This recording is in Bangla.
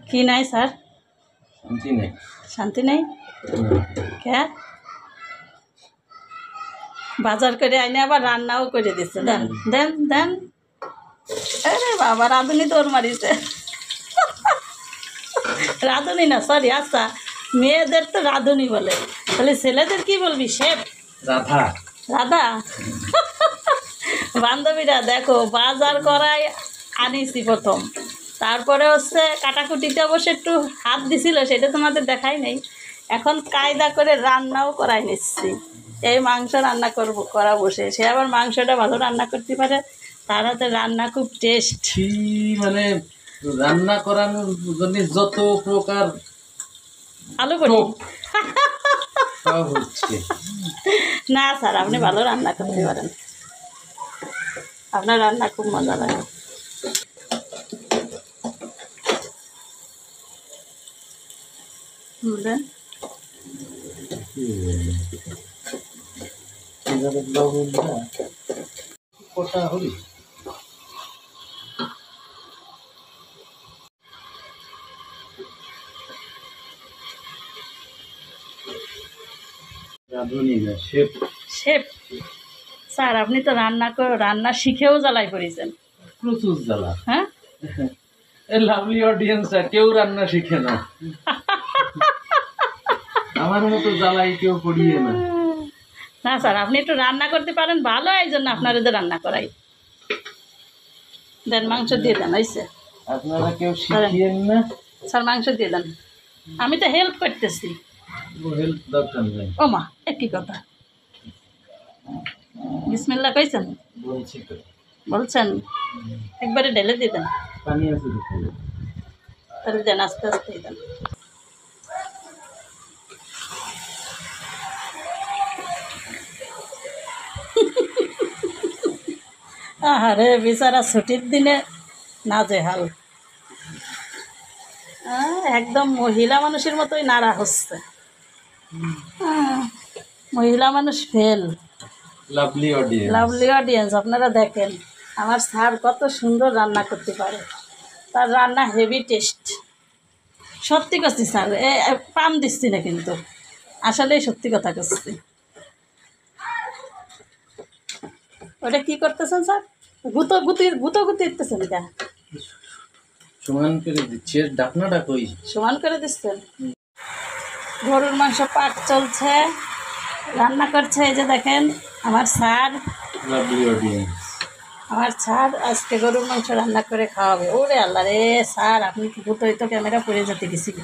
কি নাই স্যার? শান্তি নেই। শান্তি নেই কে? বাজার করে আইনে আবার রান্নাও করে দিচ্ছে। দেন দেন দেন। আরে বাবা, রাঁধুনি তোর মারিছে। রাঁধুনি না, সরি, আচ্ছা মেয়েদের তো রাঁধুনি বলে, তাহলে ছেলেদের কি বলবি? শেফ, রাধা। রাধা। বান্ধবীরা দেখো, বাজার করাই আনিছি প্রথম, তারপরে হচ্ছে কাটাকুটিতে অবশ্য একটু হাত দিছিল, সেটা তোমাদের দেখাই নেই। এখন কায়দা করে রান্নাও করাই নিচ্ছি। এই মাংস রান্না করা বসে, সে আবার মাংসটা ভালো রান্না করতে পারে, তার হাতে রান্না খুব টেস্ট। মানে রান্না করানোর জন্য যত প্রকার আলু বটি সব হচ্ছে। না স্যার, আপনি ভালো রান্না করতে পারেন, আপনার রান্না খুব মজা লাগে। বুঝলেন? কটা হলি রাঁধুনি না, শেফ। শেফ স্যার, আপনি তো রান্না শিখেও জ্বালাই পড়েছেন। প্রচুর জ্বালা। হ্যাঁ, এই লাভলি অডিয়েন্স, কেউ রান্না শিখে না। আমার মতো জ্বালাই কেউ পড়িয়ে না। না স্যার, আপনি একটু রান্না করতে পারেন ভালো, এই জন্য আপনার এদের রান্না করাই। দেন, মাংস দিয়ে দেন। হয়েছে? আপনারা কেউ শিখিয়েন না স্যার, মাংস দিয়ে দেন, আমি তো হেল্প করতেছি। হেল্প দরকার নেই। ও মা, একই কথা। বিসমিল্লাহ কইছেন? বলছি তো। বলছেন? একবারে ঢেলে দিয়ে দেন। পানি আছে তো? তাহলে দেন, আস্তে আস্তে দেন। আরে বেচারা ছুটির দিনে নাজেহাল, একদম মহিলা মানুষের মতোই নাড়া হচ্ছে। মহিলা মানুষ fail. Lovely audience, lovely audience, আপনারা দেখেন আমার স্যার কত সুন্দর রান্না করতে পারে, তার রান্না হেভি টেস্ট। সত্যি করছি স্যার, পাম দিচ্ছি না কিন্তু, আসলেই সত্যি কথা করছি। ওটা কি করতেছেন স্যার? গুতো দিতেছেন কে? সমান করে দিচ্ছে, ডাকনাটা কই? সমান করে দিচ্ছেন। গরুর মাংস পাক চলছে, রান্না করছে। এই যে দেখেন আমার স্যার, লাভলি অডিয়েন্স, আমার স্যার আজকে গরুর মাংস রান্না করে খাওয়াবে। ওরে আল্লাহ রে, স্যার আপনি কি গুতোই তো ক্যামেরা পড়ে যেতে গেছি।